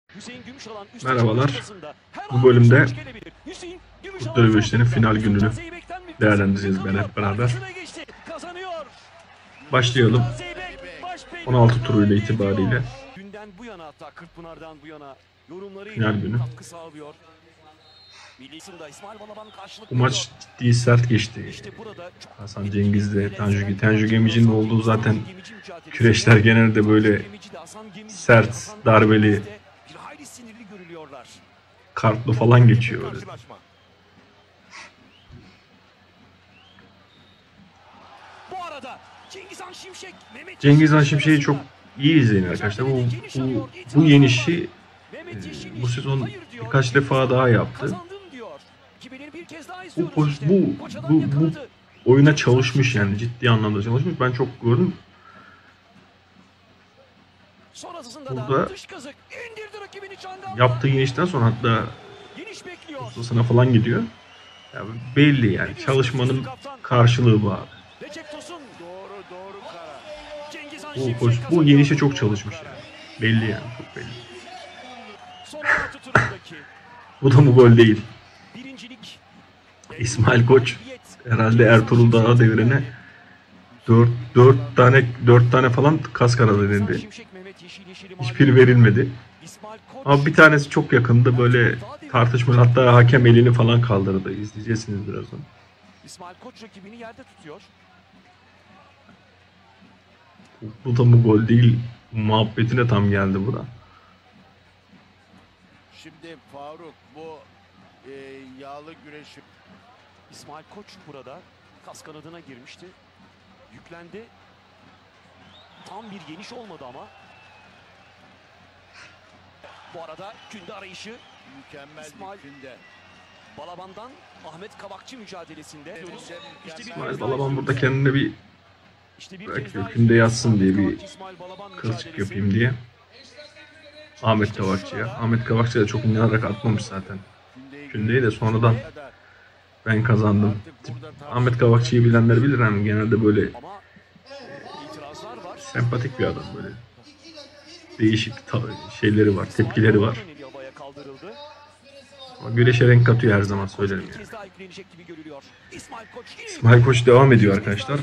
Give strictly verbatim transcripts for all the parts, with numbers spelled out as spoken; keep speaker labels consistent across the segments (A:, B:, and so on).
A: Merhabalar. Bu bölümde Kurt Dövüşleri'nin final gününü değerlendireceğiz ben hep beraber. Başlayalım. on altı turuyla itibariyle final günü. Bu maç ciddi sert geçti. Hasan Cengiz'le Tanju Tanju Gemici'nin olduğu zaten küreşler genelde böyle sert, darbeli, kartlı falan geçiyor öyle. Cengiz Han Şimşek'i çok iyi izleyin arkadaşlar. Bu, bu, bu yenişi e, bu sezon birkaç defa daha yaptı. Bu, bu, bu, bu, bu oyuna çalışmış, yani ciddi anlamda çalışmış. Ben çok gördüm. Burada yaptığı yenişten sonra hatta ustasına falan gidiyor. Yani belli, yani çalışmanın karşılığı bu abi. Bu, bu yenişe çok çalışmış yani. Belli yani, çok belli. Bu da mı gol değil? İsmail Koç herhalde Ertuğrul Dağ devrine dört tane dört tane falan kas kanadı denildi. Hiçbiri verilmedi. Ama bir tanesi çok yakındı, böyle tartışmalı, hatta hakem elini falan kaldırdı. İzleyeceksiniz birazdan. İsmail Koç rakibini yerde tutuyor. Bu da mı gol değil muhabbetine tam geldi bu da.
B: Şimdi Faruk, bu e, yağlı güreşi.
C: İsmail Koç burada kas kanadına girmişti. Yüklendi. Tam bir geniş olmadı ama. Bu arada künde arayışı.
B: Mükemmel
C: İsmail
B: bir künde.
C: Balaban'dan Ahmet Kavakçı mücadelesinde.
A: İşte İsmail Balaban burada kendine bir işte bırakıyor, künde yatsın diye bir kılçık yapayım diye. Ahmet Kavakçı'ya. Ahmet Kavakçı da çok inanarak atmamış zaten. Kündeyi de sonradan ben kazandım. Ahmet Kavakçı'yı bilenler bilir, hani genelde böyle e, sempatik bir adam, böyle değişik şeyleri var, tepkileri var. Ama güreşe renk katıyor, her zaman söylerim yani. İsmail Koç devam ediyor arkadaşlar.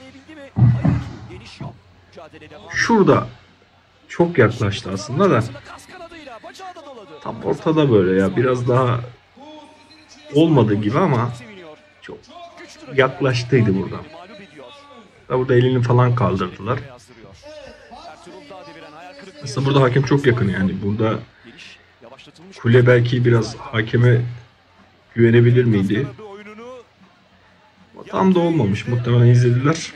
A: Şurada çok yaklaştı aslında da tam ortada böyle ya, biraz daha olmadı gibi ama çok yaklaştıydı buradan. Da burada elini falan kaldırdılar. Aslında burada hakem çok yakın, yani burada kule belki biraz hakeme güvenebilir miydi? Tam da olmamış, muhtemelen izlediler.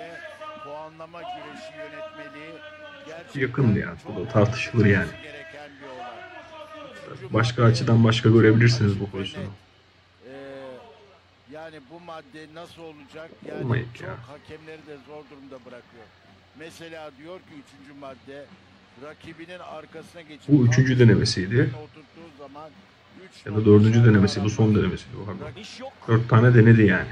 A: Yakındı yani, bu da tartışılır yani. Başka açıdan başka görebilirsiniz bu pozisyonu.
B: Yani bu madde nasıl olacak? Yani
A: Olmayık
B: çok
A: ya.
B: hakemleri de zor durumda bırakıyor. Mesela diyor ki üçüncü madde, rakibinin arkasına geçip
A: Bu üçüncü denemesiydi.
B: Zaman,
A: ya da dördüncü denemesi, bu son denemesiydi bu arada. Dört tane denedi yani.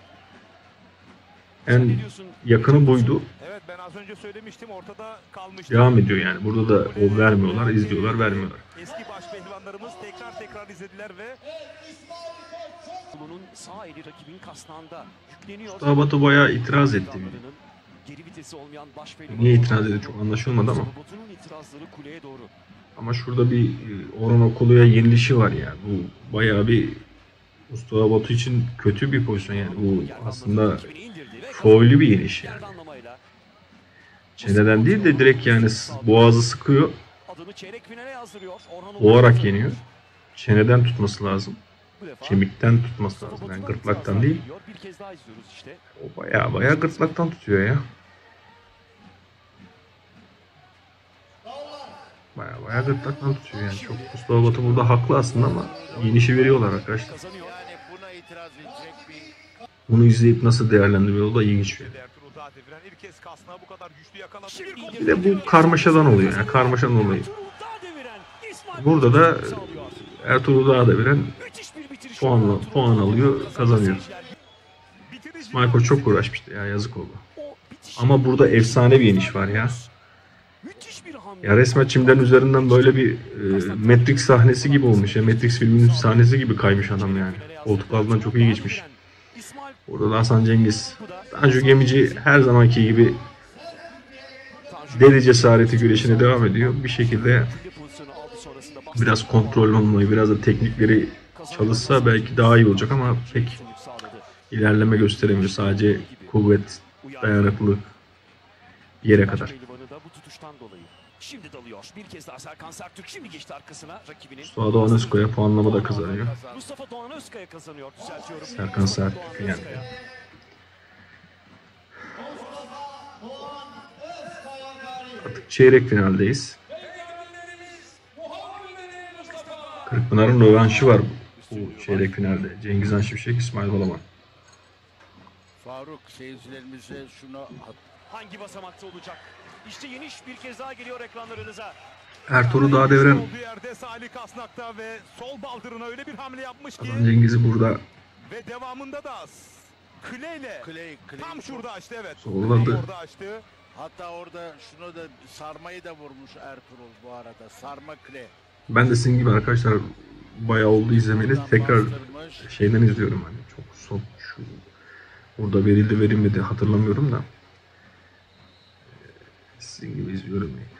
A: En yakını buydu.
D: Evet, ben az önce söylemiştim, ortada kalmıştı.
A: Devam ediyor yani. Burada da o vermiyorlar, izliyorlar, vermiyorlar.
D: Eski baş pehlivanlarımız tekrar tekrar izlediler ve
C: bunun sağ eli rakibin kasnağında yükleniyor.
A: Mustafa Batu bayağı itiraz etti.
C: Geri vitesi olmayan baş
A: Niye itiraz ediyor çok anlaşılmadı ama. Ama şurada bir Orhan Okulu'ya yenilişi var yani. Bu bayağı bir Mustafa Batu için kötü bir pozisyon yani. Bu aslında foul'lü bir yeniş yani. Çeneden değil de direkt yani boğazı sıkıyor. Boğarak yeniyor. Çeneden tutması lazım. Kemikten tutması lazım, yani gırtlaktan değil. O bayağı bayağı gırtlaktan tutuyor ya. Bayağı bayağı gırtlaktan tutuyor yani. Çok, Mustafa Batu burada haklı aslında ama yenişi veriyorlar arkadaşlar. Bunu izleyip nasıl değerlendiriyor, o da ilginç bir şey. Bir de bu karmaşadan oluyor yani, karmaşadan olayı. Burada da Ertuğrul Dağ deviren puan, puan alıyor, kazanıyor. İsmail Koç çok uğraşmıştı ya, yazık oldu. Ama burada efsane bir yeniş var ya. Ya resmen çimlerin üzerinden böyle bir e, Matrix sahnesi gibi olmuş ya. Matrix filminin sahnesi gibi kaymış adam yani. Koltuk altından çok iyi geçmiş. Orada da Hasan Cengiz. Tanju Gemici her zamanki gibi deli cesareti güreşine devam ediyor. Bir şekilde biraz kontrol olmayı, biraz da teknikleri çalışsa belki daha iyi olacak ama pek ilerleme gösteremiyor. Sadece kuvvet, dayanıklılık bir yere kadar.
C: Bu tutuştan dolayı. Şimdi dalıyor. Bir kez daha Serkan Serttürk şimdi geçti arkasına rakibinin.
A: Mustafa Doğan Özkaya puanlama da kazanıyor.
C: Mustafa Doğan Özkaya kazanıyor. Düzeltiyorum.
A: Serkan Serttürk yani. Artık çeyrek finaldeyiz. Kırkpınar'ın rövanşı var bu çeyrek finalde. Cengiz Han Şimşek, İsmail Balaban.
B: Faruk seyircilerimize şunu hat-
C: Hangi basamakta olacak? İşte yeni iş bir kez daha geliyor ekranlarınıza.
A: Ertuğrul Dağdeviren
D: olduğu yerde Salih Kasnak'ta ve sol baldırına öyle bir hamle yapmış ki
A: Hasan Cengiz'i burada
D: ve devamında da Kleyle
B: Clay, Clay
D: tam şurada açtı, evet.
A: Zorladı.
D: Tam orada açtı.
B: Hatta orada şunu da sarmayı da vurmuş Ertuğrul bu arada. Sarma Clay.
A: ben de sizin gibi arkadaşlar bayağı oldu izlemeli.
B: Oradan
A: Tekrar
B: bastırmış.
A: şeyden izliyorum hani çok son şu burada verildi verilmedi hatırlamıyorum da sizin gibi izliyorum yani.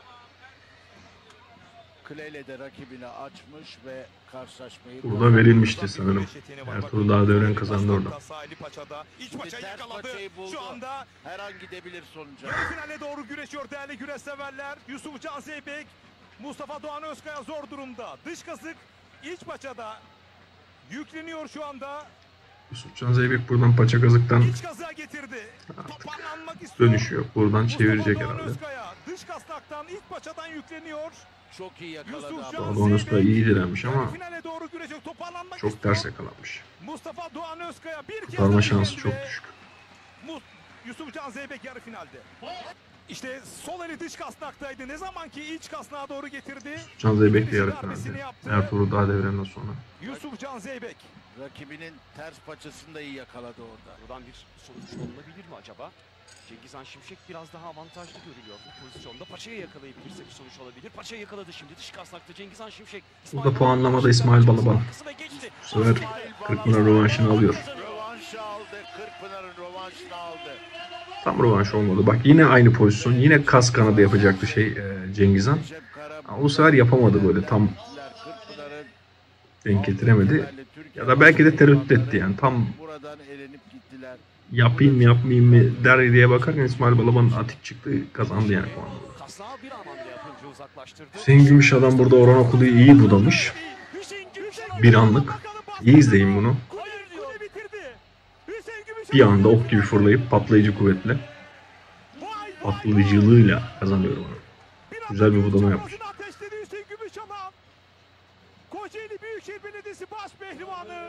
B: Clay'le de rakibini açmış ve karşılaşmayı
A: Burada verilmişti
D: Bir
A: sanırım.
D: güreş yeteneği var.
A: Ertuğrul
D: Bakın,
A: Dağdeviren kazandı orada.
D: Kasnak'ta, Salih Paça'da. İç
B: Şimdi
D: paça
B: ters
D: yakaladı.
B: paçayı buldu.
D: Şu anda
B: her an gidebilir sonuca.
D: yarı finale doğru güreşiyor değerli güreş severler. Yusuf Can Zeybek, Mustafa Doğan Özkaya zor durumda. Dış kasık iç paçada yükleniyor şu anda.
A: Yusufcan Zeybek buradan paça kazıktan
D: İç kazığa getirdi. Toparlanmak istiyor.
A: dönüşü yok. Buradan çevirecek
D: Mustafa Doğan
A: herhalde.
D: Özkaya dış kasnaktan iç paçadan yükleniyor.
B: Çok iyi yakaladı
D: Yusuf
B: ama.
D: Can
A: Doğan Özkaya iyi direnmiş ama
D: yarı finale doğru güreşiyor. Toparlanmak
A: çok
D: istiyor.
A: ters yakalanmış.
D: Mustafa Doğan Özkaya bir kez
A: Kurtarma
D: daha
A: şansı
D: yüklendi
A: çok
D: ve
A: düşük.
D: Mus- Yusuf Can Zeybek yarı finalde. İşte sol eli dış kasnaktaydı. Ne zaman ki iç kasnağa doğru getirdi.
A: Yusufcan Zeybek de
D: İkinci
A: yarı
D: darbesini
A: finalde.
D: yaptı.
A: Ertuğrul Dağdeviren'den sonra.
D: Yusuf Can Zeybek.
B: Rakibinin ters paçasını da iyi yakaladı orada.
C: Buradan bir sonuç olunabilir mi acaba? Cengiz Han Şimşek biraz daha avantajlı görülüyor bu pozisyonda. Paçayı yakalayabilirse bir sonuç olabilir. Paçayı yakaladı şimdi dış kasnakta Cengiz Han Şimşek.
A: Burada puanlamada İsmail Balaban.
C: Arkasına geçti.
A: Bu sefer Kırkpınar rövanşını alıyor.
B: Rövanşı aldı. Kırkpınar'ın rövanşını aldı.
A: Tam rövanş olmadı. Bak yine aynı pozisyon. Yine kas kanadı yapacaktı şey e, Cengiz Han.
B: Recep Kara-
A: Ama bu sefer yapamadı böyle. Tam
B: Kırkpınar'ın
A: denk getiremedi. Ya da belki de tereddüt etti yani. Tam
B: buradan elenip gittiler.
A: yapayım mı yapmayayım mı der diye bakarken İsmail Balaban atik çıktı. Kazandı yani puanla.
C: Kasnağı bir anlamda yapınca uzaklaştırdı.
A: Hüseyin Gümüşalan burada Orhan Okulu'yu iyi budamış.
C: Hüseyin Gümüşalan.
A: Bir anlık. İyi izleyin bunu.
D: Hayır diyor. Bitirdi. Hüseyin Gümüşhalan.
A: Bir anda ok gibi fırlayıp patlayıcı kuvvetle,
D: Vay, vay,
A: patlayıcılığıyla kazanıyorum onu.
D: Bir anda
A: Güzel bir budama
D: Gümüşhalan'ın
A: yapmış.
D: ateşledi Hüseyin Gümüşhalan. Kocaeli Büyükşehir Belediyesi baş pehlivanı.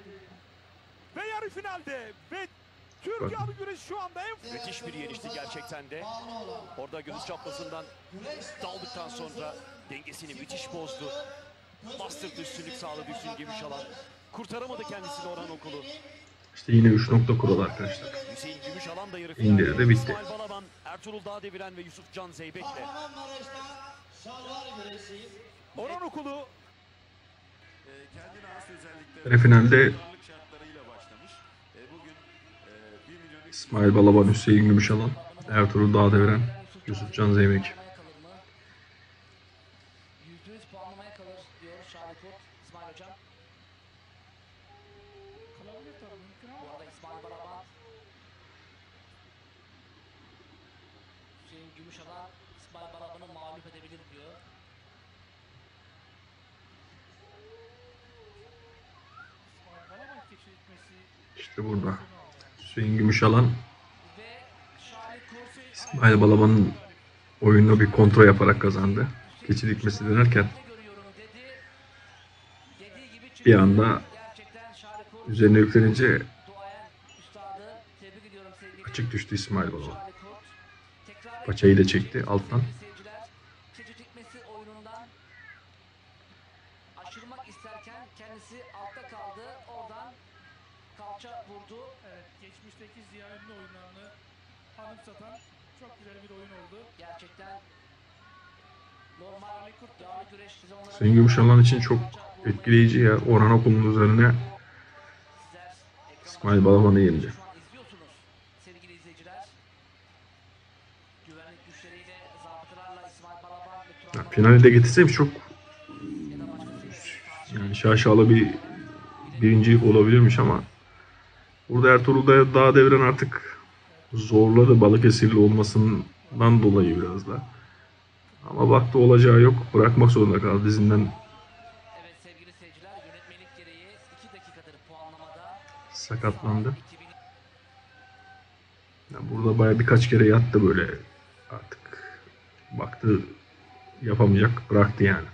D: Ve yarı finalde. Ve Türkiye
A: Bakın.
D: Alı Güreşi şu anda en
C: Müthiş bir yenişti gerçekten de. Orada göğüs çaprazından daldıktan sonra dengesini müthiş bozdu. Bastırdı, üstünlük sağladı Hüseyin Gümüşalan. Kurtaramadı kendisini Orhan Okulu.
A: İşte yine üç nokta kuralı arkadaşlar.
C: Hüseyin Gümüşalan da yarı
A: İndirdi,
C: finalde.
A: bitti.
C: İsmail Balaban, Ertuğrul Dağdeviren ve Yusuf Can Zeybek'le.
D: Orhan Okulu
A: Yarı finalde İsmail Balaban, Hüseyin Gümüşalan, Ertuğrul Dağdeviren, Yusuf Can Zeybek.
E: yüzde yüz puanlamaya kalır diyor Şahit Kurt. İsmail Hocam. Kalabilir tabii mümkün ama. Bu arada İsmail Balaban. Hüseyin Gümüşalan İsmail Balaban'ı mağlup edebilir diyor. İsmail Balaban keşfetmesi.
A: İşte burada. Hüseyin Gümüşalan,
E: Ve Şahit Kurt.
A: İsmail Balaban'ın oyununa bir kontrol yaparak kazandı. Keçi dikmesi denerken
E: görüyorum dedi. Dediği gibi çünkü
A: bir anda
E: gerçekten Şahit Kurt.
A: üzerine yüklenince
E: Duayen üstadı tebrik ediyorum sevgili
A: açık düştü İsmail Balaban.
E: Şahit Kurt. Tekrar
A: Paçayı da çekti alttan.
E: seyirciler keçi dikmesi oyunundan aşırmak isterken kendisi altta kaldı. Oradan kalça vurdu.
F: Evet, geçmişteki Ziya Ünlü oyunlarını anımsatan çok güzel bir oyun oldu.
E: Gerçekten Normal yağlı güreş sezonları
A: Hüseyin Gümüşalan için çok etkileyici ya. Orhan Okulu'nun üzerine
E: sizler
A: İsmail Balaban'ı yendi.
E: şu an izliyorsunuz sevgili izleyiciler. Güvenlik güçleriyle, zabıtalarla İsmail Balaban ve
A: Ya,
E: Turan
A: finali de getirseymiş çok
E: ya da başka sevgili
A: yani şaşalı bir birincilik olabilirmiş ama burada Ertuğrul da Dağ Devren artık zorladı Balıkesirli olmasından dolayı biraz da. Ama baktı olacağı yok. Bırakmak zorunda kaldı dizinden.
E: Evet sevgili seyirciler, yönetmelik gereği iki dakikadır puanlamada.
A: Sakatlandı. Yani burada baya birkaç kere yattı böyle artık. Baktı yapamayacak. Bıraktı yani.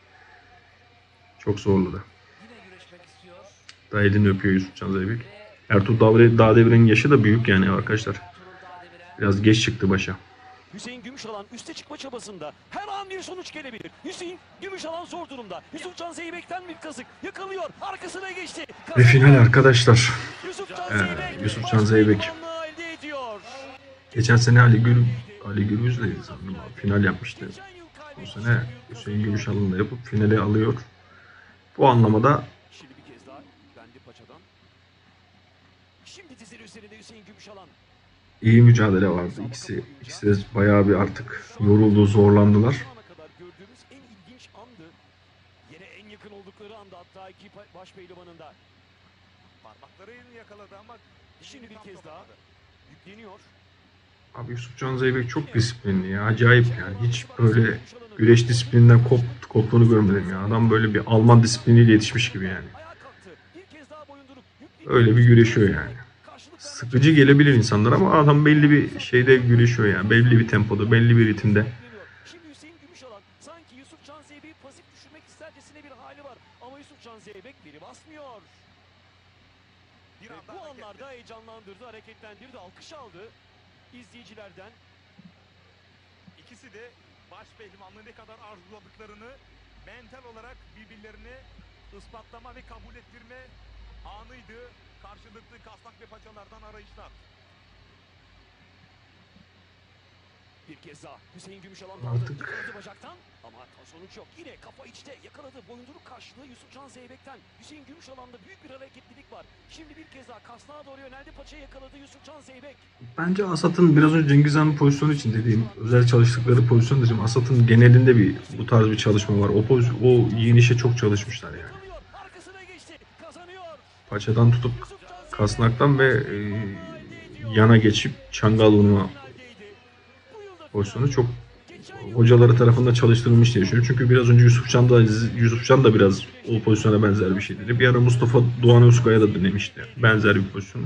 A: Çok zorladı.
E: Yine güreşmek istiyor
A: Daha elini öpüyor Yusufcan Zeybek. Ertuğrul Dağ- Dağ Devren'in yaşı da büyük yani arkadaşlar.
E: Ertuğrul Dağdeviren.
A: Biraz geç çıktı başa.
C: Hüseyin Gümüşalan üste çıkma çabasında her an bir sonuç gelebilir. Hüseyin Gümüşalan zor durumda. Yusufcan Zeybek'ten bir kazık yakalıyor. Arkasına geçti.
A: Ve final arkadaşlar.
C: Yusufcan
A: Ee,
C: Zeybek.
A: Yusufcan
C: baş
A: Zeybek.
C: pehlivanlığı elde ediyor.
A: Geçen sene Ali Gül Ali Gürbüz'le sanırım abi, final yapmıştı.
C: Geçen yıl
A: Bu
C: kaybettiği
A: sene
C: büyük
A: Hüseyin
C: kazanç.
A: Gümüşalan'la yapıp finale alıyor. Bu anlamada
C: Şimdi bir kez daha Bendi Paça'dan. Şimdi dizleri üzerinde Hüseyin Gümüşalan.
A: iyi mücadele vardı. İkisi, ikisi de bayağı bir artık yoruldu, zorlandılar.
C: Şu ana kadar gördüğümüz en ilginç andı. Yine en yakın oldukları anda hatta iki pa- baş pehlivanında.
D: Parmaklarını yakaladı ama
C: Şimdi bir kez daha yükleniyor.
A: Abi Yusufcan Zeybek çok disiplinli ya. Acayip yani. Hiç böyle güreş disiplininden kop, koptuğunu görmedim ya. Adam böyle bir Alman disipliniyle yetişmiş gibi yani.
C: Ayağa kalktı. Bir kez daha boyundurup yükleniyor.
A: Öyle bir güreşiyor yani.
C: Karşılık
A: Sıkıcı gelebilir insanlar ama adam belli bir şeyde güreşiyor yani. Belli bir tempoda, belli bir ritimde.
C: Şimdi Hüseyin Gümüşalan sanki Yusufcan Zeybek'i pasif düşürmek istercesine bir hali var. Ama Yusufcan Zeybek biri basmıyor.
D: bir
C: Ve
D: anda
C: bu
D: hareketli.
C: anlarda heyecanlandırdı, hareketlendirdi, alkış aldı izleyicilerden.
D: İkisi de baş pehlivanlığı ne kadar arzuladıklarını mental olarak birbirlerini ispatlama ve kabul ettirme anıydı. Karşılıklı kasnak ve paçalardan arayışlar.
C: Bir kez daha Hüseyin Gümüşalan
A: Artık-
C: daldı, yakaladı bacaktan ama sonuç yok. Yine kafa içte yakaladı, boyunduruk karşılığı Yusufcan Zeybek'ten. Hüseyin Gümüşalan'da büyük bir hareketlilik var. Şimdi bir kez daha kasnağa doğru yöneldi, paçayı yakaladı Yusufcan Zeybek.
A: Bence Asat'ın biraz önce Cengiz Han'ın pozisyonu için dediğim, özel çalıştıkları pozisyon dediğim Asat'ın genelinde bir bu tarz bir çalışma var. O pozisyon, o yenişe çok çalışmışlar yani.
C: Yakalıyor, arkasına geçti, kazanıyor.
A: Paçadan tutup
C: Yusufcan Zeybek
A: kasnaktan ve e, yana geçip çangal vurma
C: finaldeydi. Bu yılda
A: pozisyonu çok
C: geçen yıl
A: hocaları tarafından çalıştırılmış diye düşünüyorum. Çünkü biraz önce Yusufcan da Yusufcan da biraz o pozisyona benzer bir şey dedi. Bir ara Mustafa Doğan Özkaya da denemişti. Benzer bir pozisyonu.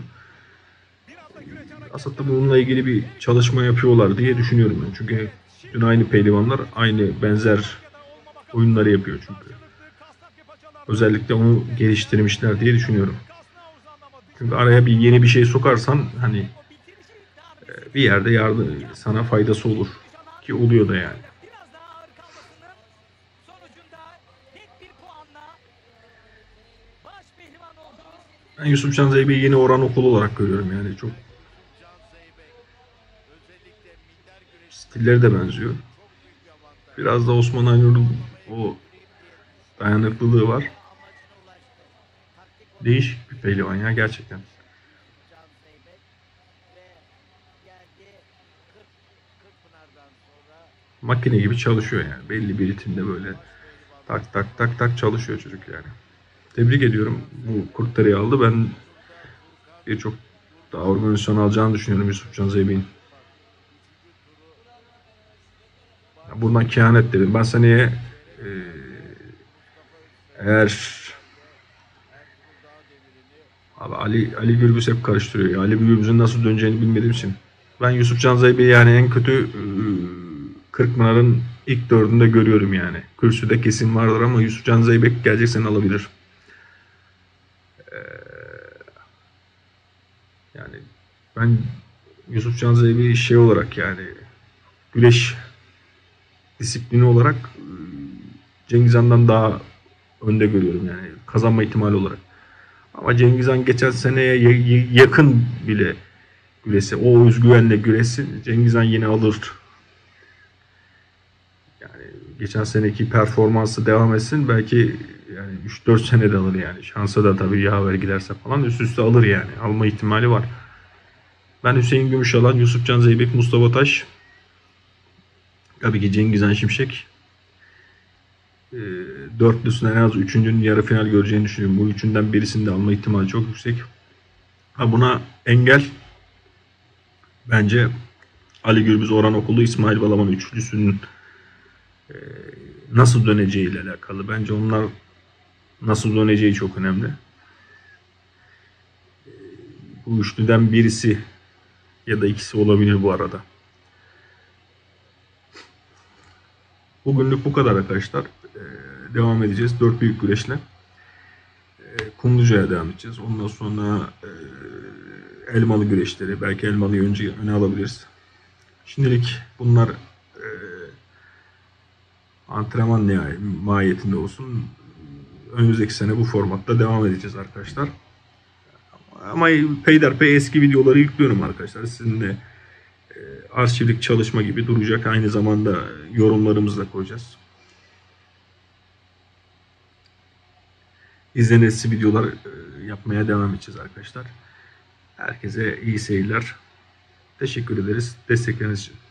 A: Asat da bununla ilgili bir çalışma yapıyorlar diye düşünüyorum ben. Çünkü dün aynı pehlivanlar aynı benzer oyunları yapıyor çünkü. Özellikle onu geliştirmişler diye düşünüyorum. Çünkü araya bir yeni bir şey sokarsan hani e, bir yerde yardım sana faydası olur ki oluyor da yani.
F: biraz daha ağır kalmasının sonucunda net bir puanla baş pehlivan oldu.
A: Ben Yusufcan Zeybek'i yeni Orhan Okulu olarak görüyorum yani çok
B: Can Zeybek özellikle minder güreşi
A: stilleri de benziyor.
B: çok büyük bir avantaj.
A: Biraz da Osman Aynur'un o dayanıklılığı var.
B: Amacına ulaştı. Taktik
A: Değişik bir pehlivan ya gerçekten.
B: Can Zeybek ve geldi kırk Kırkpınar'dan sonra
A: Makine gibi çalışıyor yani. Belli bir ritimde böyle tak tak tak tak çalışıyor çocuk yani. Tebrik ediyorum. Bu kurtarıyı aldı. Ben birçok daha organizasyon alacağını düşünüyorum Yusufcan Zeybek'in. Ya buradan kehanet dedim. Ben seneye e, eğer abi Ali Ali Gürbüz hep karıştırıyor. Ya. Ali Gürbüz'ün nasıl döneceğini bilmediğim için. Ben Yusufcan Zeybek'i yani en kötü e, Kırkpınar'ın ilk dördünde görüyorum yani. Kürsüde kesin vardır ama Yusufcan Zeybek gelecek sene alabilir. Ee, yani ben Yusufcan Zeybek'i şey olarak yani güreş disiplini olarak e, Cengiz Han'dan daha önde görüyorum yani kazanma ihtimali olarak. Ama Cengiz Han geçen seneye ya- ya- yakın bile güresi, o özgüvenle güresi Cengiz Han yine alır. Yani geçen seneki performansı devam etsin. Belki yani üç dört sene de alır yani. Şansa da tabii yaver giderse falan üst üste alır yani. Alma ihtimali var. Ben Hüseyin Gümüşalan, Yusufcan Zeybek, Mustafa Taş. Tabii ki Cengizhan Şimşek. E, dörtlüsünden en az üçüncünün yarı final göreceğini düşünüyorum. Bu üçünden birisini de alma ihtimali çok yüksek. Ha buna engel bence Ali Gürbüz, Orhan Okulu, İsmail Balaban üçlüsünün e, nasıl döneceğiyle alakalı. Bence onlar nasıl döneceği çok önemli. E, bu üçlüden birisi ya da ikisi olabilir bu arada. Bugünlük bu kadar arkadaşlar. Ee, devam edeceğiz. Dört büyük güreşle. Ee, Kumluca'ya devam edeceğiz. Ondan sonra e, elmalı güreşleri. Belki elmalıyı önce öne alabiliriz. Şimdilik bunlar e, antrenman nihayet, mahiyetinde olsun. Önümüzdeki sene bu formatta devam edeceğiz arkadaşlar. Ama peyderpey eski videoları yüklüyorum arkadaşlar. Sizinle arşivlik çalışma gibi duracak. Aynı zamanda yorumlarımızı da koyacağız. İzlenesi videolar yapmaya devam edeceğiz arkadaşlar. Herkese iyi seyirler. Teşekkür ederiz destekleriniz için.